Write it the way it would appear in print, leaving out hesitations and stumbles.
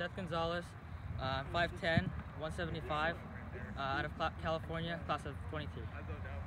Seth Gonzalez. I'm 5'10", 175, out of California, class of 22.